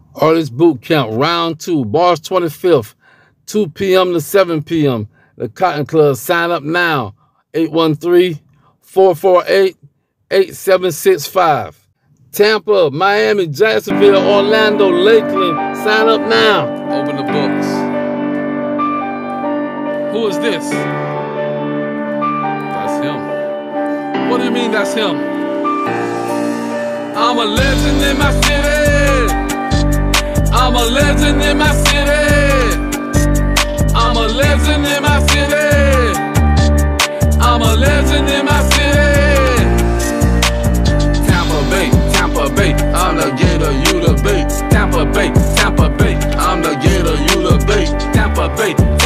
Artist Boot Camp, round 2, Bars 25th, 2 p.m. to 7 p.m. The Cotton Club. Sign up now. 813-448-8765. Tampa, Miami, Jacksonville, Orlando, Lakeland. Sign up now. Open the books. Who is this? That's him. What do you mean that's him? I'm a legend in my city. I'm a legend in my city. I'm a legend in my city. I'm a legend in my city. Tampa Bay, Tampa Bay, I'm the gator, you the bait. Tampa Bay, Tampa Bay, I'm the gator, you the bait. Tampa Bay.